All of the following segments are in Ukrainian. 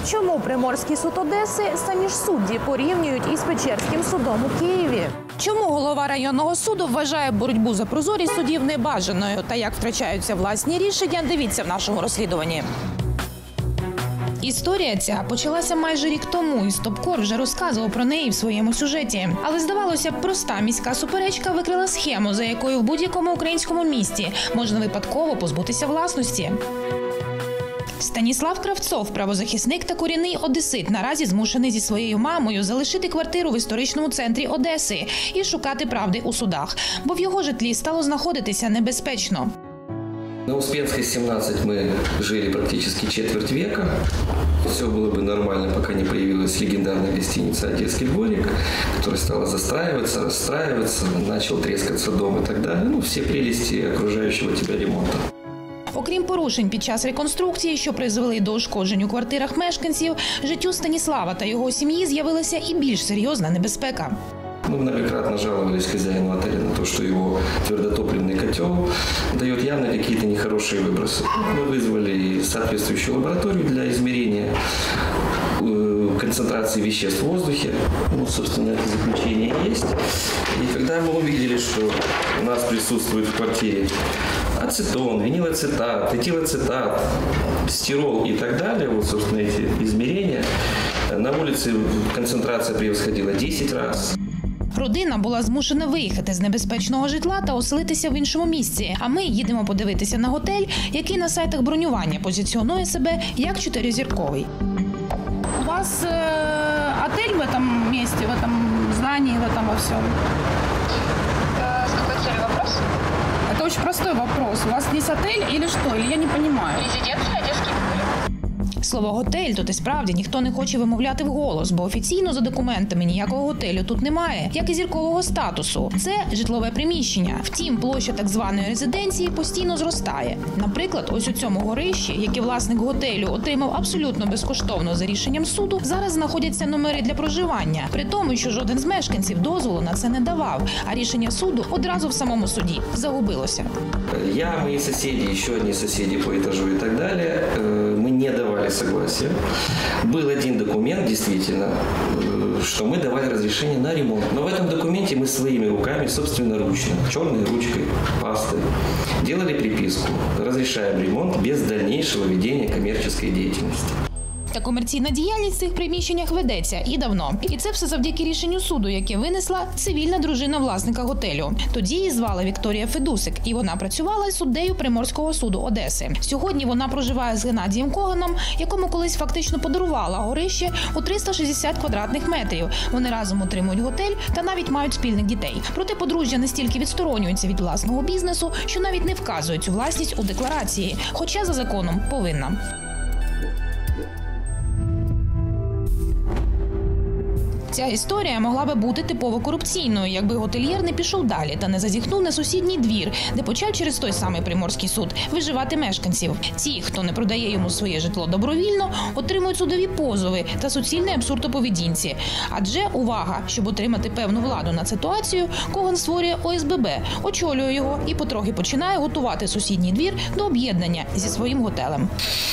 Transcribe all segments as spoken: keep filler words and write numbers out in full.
Чому Приморський суд Одеси самі ж судді порівнюють із Печерським судом у Києві? Чому голова районного суду вважає боротьбу за прозорість судів небажаною? Та як втрачаються власні рішення, дивіться в нашому розслідуванні. Історія ця почалася майже рік тому, і Стопкор вже розказував про неї в своєму сюжеті. Але, здавалося б, проста міська суперечка викрила схему, за якою в будь-якому українському місті можна випадково позбутися власності. Станіслав Кравцов, правозахисник та корінний одесит, наразі змушений зі своєю мамою залишити квартиру в історичному центрі Одеси і шукати правди у судах, бо в його житлі стало знаходитися небезпечно. На Успенской семнадцать мы жили практически четверть века. Все было бы нормально, пока не появилась легендарная гостиница «Одесский дворик», которая стала застраиваться, расстраиваться, начал трескаться дом и так далее. Ну, все прелести окружающего тебя ремонта. Окрім порушень під час реконструкції, що призвели до ушкоджень у квартирах мешканців, життю Станіслава та його сім'ї з'явилася і більш серйозна небезпека. Мы многократно жаловались хозяину отеля на то, что его твердотопливный котел дает явно какие-то нехорошие выбросы. Мы вызвали соответствующую лабораторию для измерения концентрации веществ в воздухе. Ну, собственно, это заключение есть. И когда мы увидели, что у нас присутствует в квартире ацетон, винилацетат, этилацетат, стирол и так далее, вот, собственно, эти измерения, на улице концентрация превосходила десять раз. Родина була змушена виїхати з небезпечного житла та оселитися в іншому місці. А ми їдемо подивитися на готель, який на сайтах бронювання позиціонує себе як чотиризірковий. У вас э, отель в этом месте, в этом здании, в этом во всем? С какой целью вопрос? Это очень простой вопрос. У вас здесь отель или что? Или я не понимаю? Резиденция «Одесский дворик». Слово «готель» тут і справді ніхто не хоче вимовляти вголос, бо офіційно за документами ніякого готелю тут немає, як і зіркового статусу. Це житлове приміщення. Втім, площа так званої резиденції постійно зростає. Наприклад, ось у цьому горищі, яке власник готелю отримав абсолютно безкоштовно за рішенням суду, зараз знаходяться номери для проживання. При тому, що жоден з мешканців дозволу на це не давав, а рішення суду одразу в самому суді загубилося. Я, мої сусіди, ще одні сусіди по етажу і так далі, ми не давали согласия. Был один документ, действительно, что мы давали разрешение на ремонт. Но в этом документе мы своими руками, собственноручно, черной ручкой, пастой, делали приписку. Разрешаем ремонт без дальнейшего ведения коммерческой деятельности. Та комерційна діяльність в цих приміщеннях ведеться і давно. І це все завдяки рішенню суду, яке винесла цивільна дружина власника готелю. Тоді її звала Вікторія Федусик, і вона працювала суддею Приморського суду Одеси. Сьогодні вона проживає з Геннадієм Коганом, якому колись фактично подарувала горище у триста шістдесят квадратних метрів. Вони разом утримують готель та навіть мають спільних дітей. Проте подружжя настільки відсторонюється від власного бізнесу, що навіть не вказує цю власність у декларації, хоча за законом повинна. Ця історія могла би бути типово корупційною, якби готельєр не пішов далі та не зазіхнув на сусідній двір, де почав через той самий Приморський суд виживати мешканців. Ті, хто не продає йому своє житло добровільно, отримують судові позови та суцільний абсурд у поведінці. Адже, увага, щоб отримати певну владу над ситуацією, Коган створює О С Б Б, очолює його і потрохи починає готувати сусідній двір до об'єднання зі своїм готелем.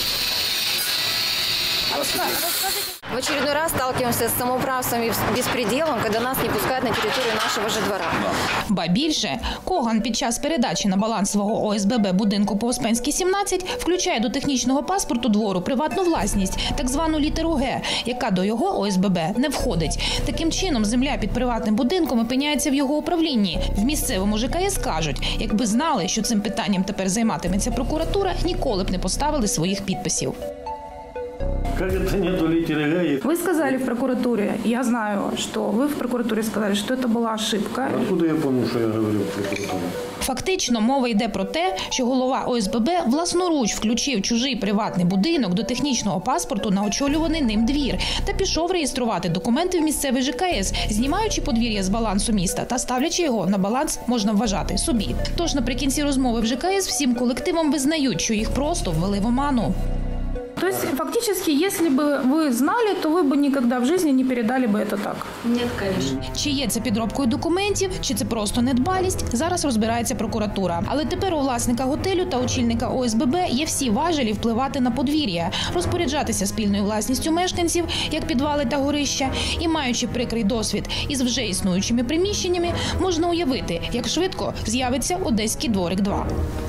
В очередной раз сталкиваемся с самоуправством и беспределом, когда нас не пускают на территорию нашего же двора. Ба більше, Коган під час передачі на баланс свого О С Б Б будинку по Успенській сімнадцять включає до технічного паспорту двору приватну власність, так звану літеру Г, яка до його О С Б Б не входить. Таким чином, земля під приватним будинком опиняється в його управлінні. В місцевому Ж К С кажуть, якби знали, що цим питанням тепер займатиметься прокуратура, ніколи б не поставили своїх підписів. Как это нету литеры Г? Вы сказали в прокуратуре, я знаю, что вы в прокуратуре сказали, что это была ошибка. Откуда я помню, что я говорил в прокуратуре? Фактично, мова йде про те, що голова О С Б Б власноруч включив чужий приватний будинок до технічного паспорту на очолюваний ним двір та пішов реєструвати документи в місцевий Ж К С, знімаючи подвір'я з балансу міста та ставлячи його на баланс, можна вважати, собі. Тож наприкінці розмови в Ж К С всім колективом визнають, що їх просто ввели в оману. То есть фактически, если бы вы знали, то вы бы никогда в жизни не передали бы это так? Нет, конечно. Чи є це підробкою документів, чи це просто недбалість, зараз розбирається прокуратура. Але тепер у власника готелю та очільника О С Б Б є всі важелі впливати на подвір'я, розпоряджатися спільною власністю мешканців, як підвали та горища, і маючи прикрий досвід із вже існуючими приміщеннями, можна уявити, як швидко з'явиться Одеський дворик два.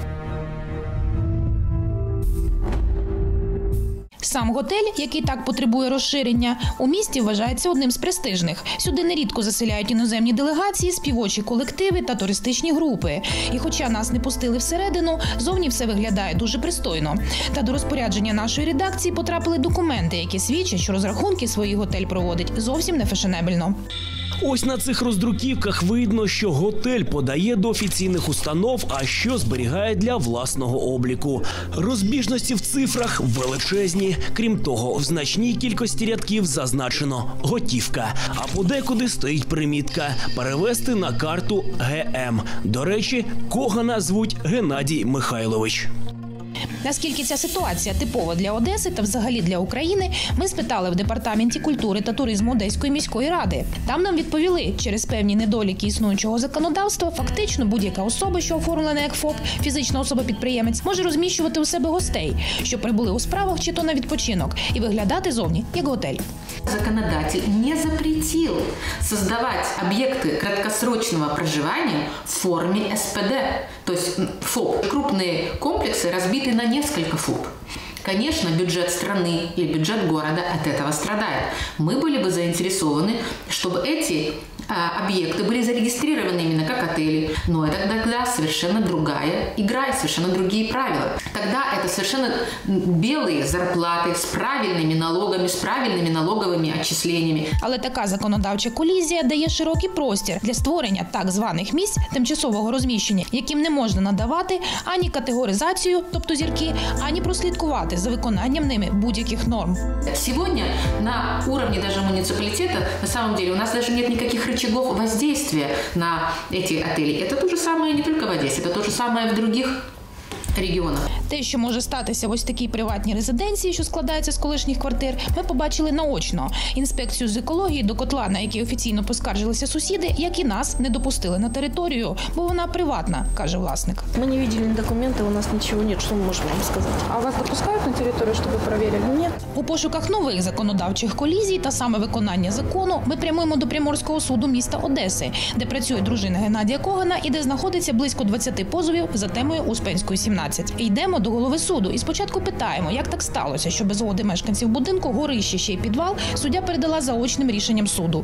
Сам готель, який так потребує розширення, у місті вважається одним з престижних. Сюди нерідко заселяють іноземні делегації, співочі колективи та туристичні групи. І хоча нас не пустили всередину, зовні все виглядає дуже пристойно. Та до розпорядження нашої редакції потрапили документи, які свідчать, що розрахунки свої готель проводить зовсім не фешенебельно. Ось на цих роздруківках видно, що готель подає до офіційних установ, а що зберігає для власного обліку. Розбіжності в цифрах величезні. Крім того, в значній кількості рядків зазначено «готівка», а подекуди стоїть примітка «перевести на карту Г М». До речі, Когана звуть Геннадій Михайлович. Наскільки ця ситуація типова для Одеси та взагалі для України, ми спитали в Департаменті культури та туризму Одеської міської ради. Там нам відповіли, через певні недоліки існуючого законодавства, фактично будь-яка особа, що оформлена як ФОП, фізична особа-підприємець, може розміщувати у себе гостей, що прибули у справах чи то на відпочинок, і виглядати зовні як готель. Законодатель не запретил создавать объекты краткосрочного проживания в форме С П Д, то есть ФОП. Крупные комплексы разбиты на несколько ФОП. Конечно, бюджет страны или бюджет города от этого страдает. Мы были бы заинтересованы, чтобы эти а, объекты были зарегистрированы именно как отели. Но это тогда совершенно другая игра и совершенно другие правила. Тогда это совершенно белые зарплаты с правильными налогами, с правильными налоговыми отчислениями. Але така законодавча колізія дає широкий простір для створення так званих місць тимчасового розміщення, яким не можна надавати ані категоризацію, тобто зірки, ані прослідкувати за виконанням ними будь-яких норм. Сегодня на уровне даже муниципалитета, на самом деле, у нас даже нет никаких рычагов воздействия на эти отели. Это то же самое не только в Одессе, это то же самое в других регіонах. Те, що може статися в ось такій приватній резиденції, що складається з колишніх квартир, ми побачили наочно. Інспекцію з екології до котла, на який офіційно поскаржилися сусіди, як і нас, не допустили на територію, бо вона приватна, каже власник. Мы не видели документы, у нас ничего нет, что мы можем вам сказать. А вас допускают на территорию, чтобы проверили? Нет. У пошуках нових законодавчих колізій та саме виконання закону ми прямуємо до Приморського суду міста Одеси, де працює дружина Геннадія Когана і де знаходиться близько двадцяти позовів за темою Успенської сімнадцять. Йдемо до голови суду і спочатку питаємо, як так сталося, що без згоди мешканців будинку горище ще й підвал суддя передала заочним рішенням суду.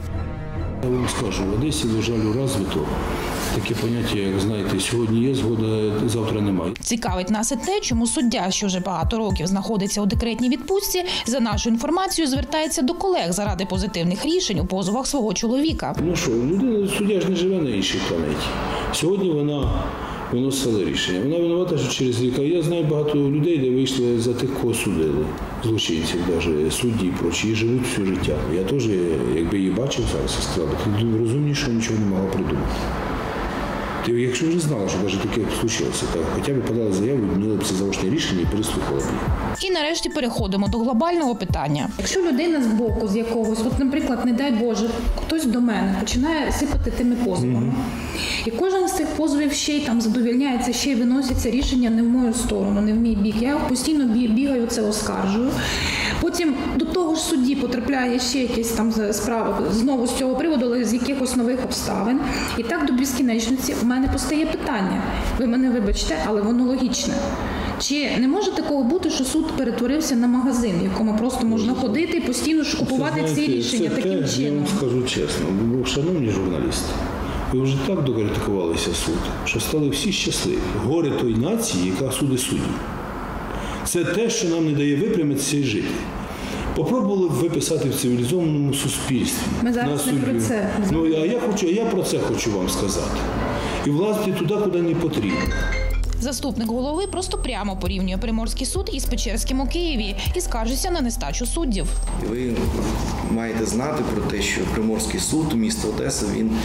Я вам скажу, в Одесі, на жаль, розвито таке поняття, як, знаєте, сьогодні є згода, завтра немає. Цікавить нас і те, чому суддя, що вже багато років знаходиться у декретній відпустці, за нашу інформацію звертається до колег заради позитивних рішень у позовах свого чоловіка. Ну що, людина, суддя ж не живе на іншій планеті. Сьогодні вона виносила рішення. Вона винувата, що через рік. Я знаю багато людей, де вийшли за тих, кого судили. Злочинців, навіть судді і прочі, і живуть все життя. Я теж, якби її бачив зараз, я сказав, ти розумніше нічого не могла придумати. Ти, якщо вже знала, що навіть таке случилося, то хоча б подали заяву, відмінили б це заочне рішення і переслухали б їх. І нарешті переходимо до глобального питання. Якщо людина з боку, з якогось, от, наприклад, не дай Боже, хтось до мене починає сипати тими позовами, mm-hmm. і кожен з цих позовів ще й там задовільняється, ще й виносяться рішення не в мою сторону, не в мій бік. Я постійно бігаю, це оскаржую. Потім до того ж судді потрапляє ще якась там справа, знову з цього приводу, але з якихось нових обставин. І так до безкінечності в мене постає питання. Ви мене вибачте, але воно логічне. Чи не може такого бути, що суд перетворився на магазин, в якому просто можна ходити і постійно ж купувати це, знаєте, ці рішення це таким те, чином? Я вам скажу чесно, бо, шановні журналісти, ви вже так докритикувалися суд, що стали всі щасливі. Горе той нації, яка судить судді. Це те, що нам не дає випрямитися і жити. Попробували б ви писати в цивілізованому суспільстві. Ми зараз на не про це. Ну, а я, хочу, я про це хочу вам сказати. І влазити туди, куди не потрібно. Заступник голови просто прямо порівнює Приморський суд із Печерським у Києві і скаржиться на нестачу суддів. Ви маєте знати про те, що Приморський суд міста Одеса, він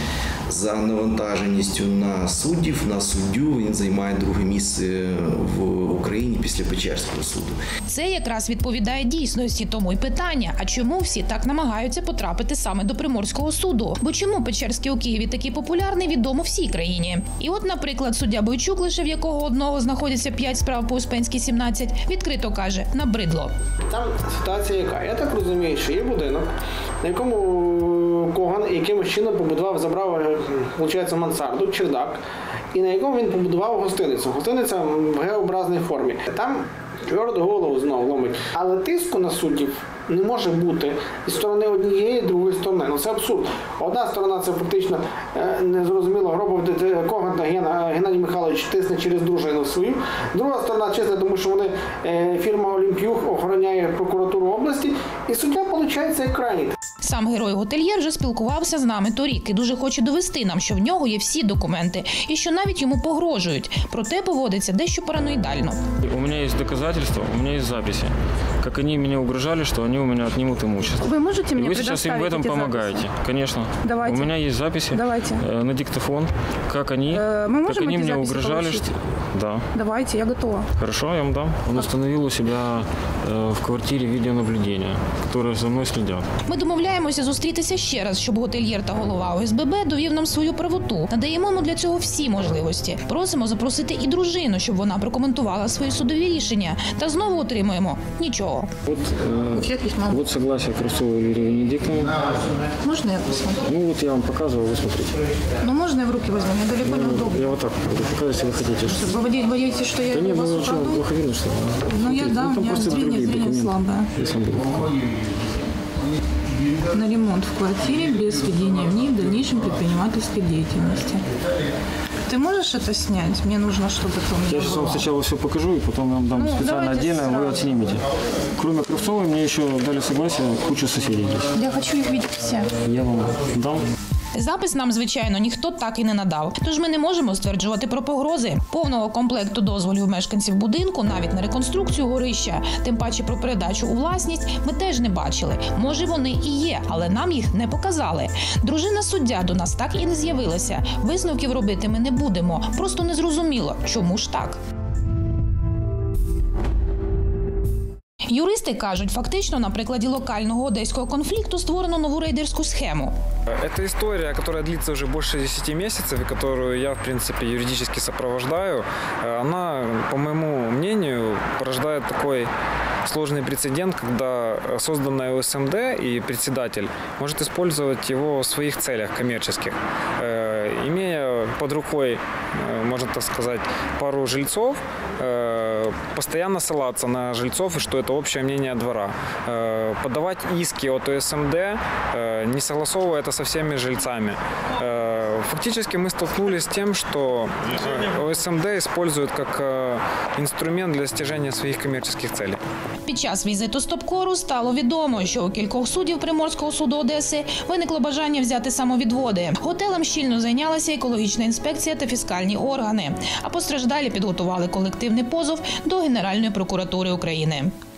За навантаженістю на суддів, на суддю він займає друге місце в Україні після Печерського суду. Це якраз відповідає дійсності, тому й питання, а чому всі так намагаються потрапити саме до Приморського суду? Бо чому Печерський у Києві такий популярний, відомо всій країні. І от, наприклад, суддя Бойчук, лише в якого одного знаходиться п'ять справ по Успенській сімнадцять, відкрито каже, набридло. Там ситуація яка? Я так розумію, що є будинок, на якому Коган якимось чином побудував, забрав, виходить, мансарду, чердак, і на якому він побудував гостиницю. Гостиниця в Г-образній формі. Там тверду голову знову ломить. Але тиску на суддів не може бути зі сторони однієї, і другої сторони. Ну це абсурд. Одна сторона це фактично незрозуміло Гробов Коган та Геннадій Михайлович тисне через дружину свою. Друга сторона чесна, тому що вони фірма Олімп'юх охороняє прокуратуру області, і суддя виходить як крайній. Сам герой-готельєр вже спілкувався з нами торік і дуже хоче довести нам, що в нього є всі документи і що навіть йому погрожують. Проте поводиться дещо параноїдально. У мене є доказательства, у мене є записи. Как они мне угрожали, что они у меня отнимут имущество. Вы можете мне вы сейчас им в этом помогаете, записи? Конечно. Давайте. У меня есть записи. Давайте. Э, на диктофон, как они, э, Мы как они мне угрожали. Что... Да. Давайте, я готова. Хорошо, я вам дам. Он установил у себя э, в квартире видеонаблюдение, которые за мной следят. Ми домовляємося зустрітися ще раз, щоб готельєр та голова О С Б Б довів нам свою правоту. Надаємо йому для цього всі можливості. Просимо запросити і дружину, щоб вона прокоментувала свої судові рішення. Та знову отримуємо нічого. Вот, э, вот согласие Кравцовой Юрия Венедиктовны. Можно я посмотрю? Ну вот я вам показываю, вы смотрите. Ну можно я в руки возьму? Мне далеко ну, не удобно. Я вот так буду показывать, если вы хотите. Что, вы боитесь, что я да нет, вас ну, украду? Ничего, плохо видно, что... Ну я, да, у меня зрение, зрение слабое. На ремонт в квартире без введения в ней в дальнейшем предпринимательской деятельности. Ты можешь это снять? Мне нужно, чтобы это у меня Я сейчас было. вам сначала все покажу, и потом я вам дам ну, специально отдельно, сразу. Вы отснимете. Кроме Кравцовой, мне еще дали согласие куча соседей здесь. Я хочу их видеть все. Я вам дам. Запис нам, звичайно, ніхто так і не надав. Тож ми не можемо стверджувати про погрози. Повного комплекту дозволів мешканців будинку, навіть на реконструкцію горища, тим паче про передачу у власність, ми теж не бачили. Може, вони і є, але нам їх не показали. Дружина суддя до нас так і не з'явилася. Висновків робити ми не будемо. Просто незрозуміло, чому ж так. Юристи кажуть, фактично на прикладі локального одеського конфлікту створено нову рейдерську схему. Это история, которая длится уже больше десяти месяцев, и которую я, в принципе, юридически сопровождаю. Она, по моему мнению, порождает такой сложный прецедент, когда созданная О С М Д и председатель может использовать его в своих целях коммерческих, имея под рукой, можно так сказать, пару жильцов, постоянно ссылаться на жильцов, и что это общее мнение двора. Подавать иски от О С М Д, не согласовывая это со всеми жильцами. Фактически мы столкнулись с тем, что О С М Д используют как инструмент для достижения своих коммерческих целей. Під час візиту Стопкору стало відомо, що у кількох суддів Приморського суду Одеси виникло бажання взяти самовідводи. Готелем щільно зайнялася екологічна інспекція та фіскальні органи. А постраждалі підготували колективний позов до Генеральної прокуратури України.